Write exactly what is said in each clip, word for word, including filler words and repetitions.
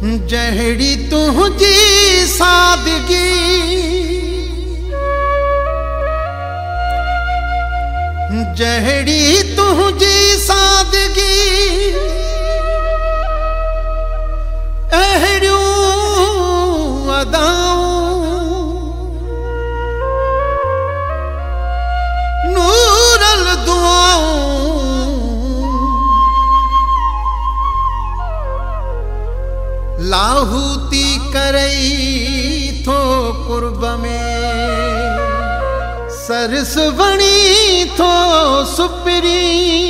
जहड़ी तुझी सादगी जहड़ी तुझी सादगी अहड़ियूं अदाऊं नूरल दुआऊं लाहूती करई थो कुर्ब में सरस वणी थो सुपरी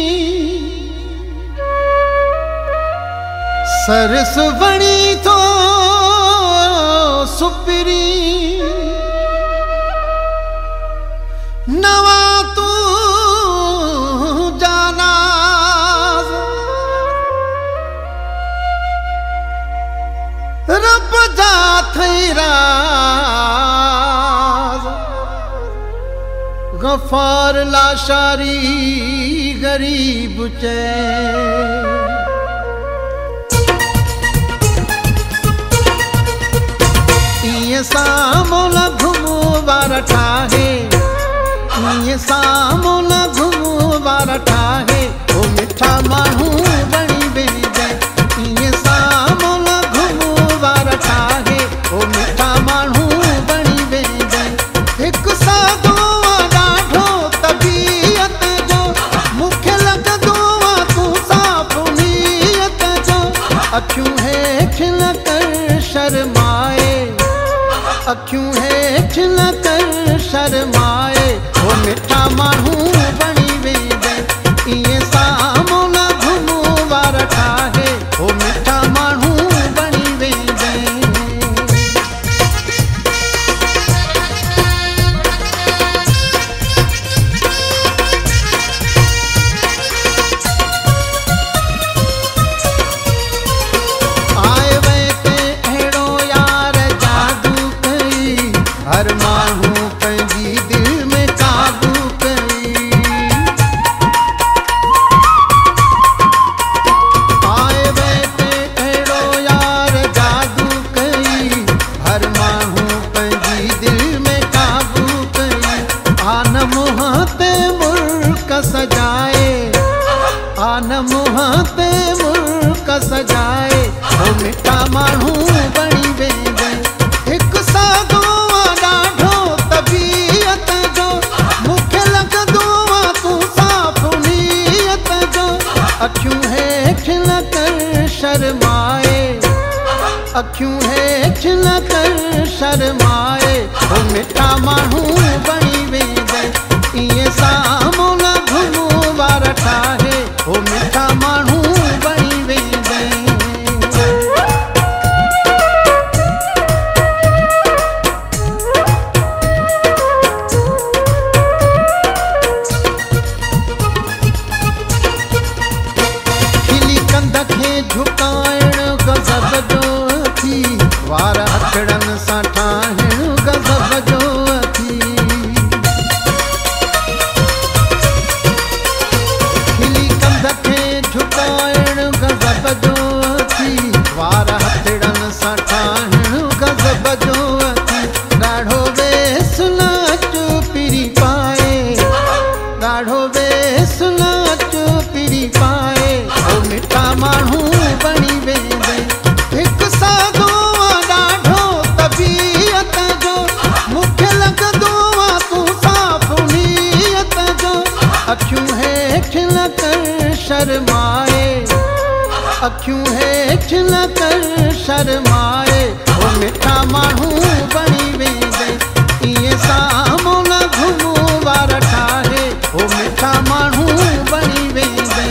सरस वणी थो सुपरी नवा तू जाना रब जा थैरा गफार लाशारी गरीब चे इए सामोला घुमो बार ठाहे इए सामोला घुमो बार ठाहे ओ मिठा माहू बणी बेजे इए सामोला घुमो बार ठाहे ओ मिठा माहू बणी बेजे एक सादो अखियूं हेठ न कर शर्माए अखियूं हेठ न कर शर्माए ओ मिठा माहू बणी वेंदे इए सामोला घुमो वार ठाहे ओ मिठा माहू बणी वेंदे हर माहू पंहिंजी दिल में काबू कई आए बैठे अहिड़ो यार जादू कई हर माहू पंहिंजी दिल में काबू कई आन मुंहं ते मुल्क सजाए आन मुंहं ते मुल्क सजाए ओ मिठा माण्हू बणी वेंदे हिकु सादो अखियूं हेठ न कर शर्माए अखियूं हेठ न कर शर्माए ओ मिठा माहू बणी वेंदे इए सामोला घुमो वार ठाहे ओ मिठा माहू बणी वेंदे झुकाइण गज़ब जो थी वार हथड़न सां ठाहिण गज़ब जो थी खिली कंध खे झुकाइण गज़ब जो थी वार हथड़न सां ठाहिण गज़ब जो थी ॾाढो वेस नाचो पिरी पाए ॾाढो वेस नाचो पिरी पाए ओ मिठा माण्हू बणी वेंदे हिकु सादो ॾाढो तबीयत जो मूंखे लॻंदो आहे तूं साफ़ नीयत जो अखियूं हेठ न कर शर्माए अखियूं हेठ न कर शर्माए ओ मिठा माण्हू बणी वेंदे इए सामोला घुमो वार ठाहे ओ मिठा माण्हू बणी वेंदे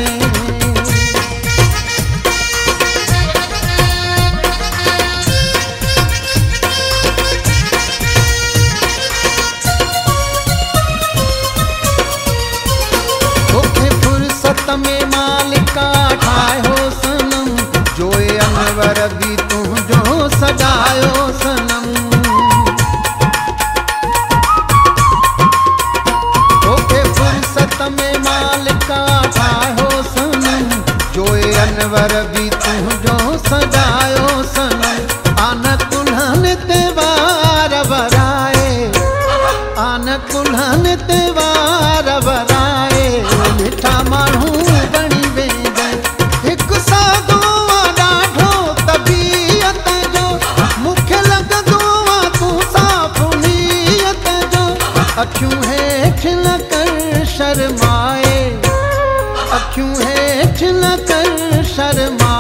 में मालिका ठाहियो सनम जोए अनवर भी तुझो सजायो सनम ओके फुर्सत में मालिका ठाहियो सनम जोए अनवर भी तुझो सजायो सनम कर शर्मा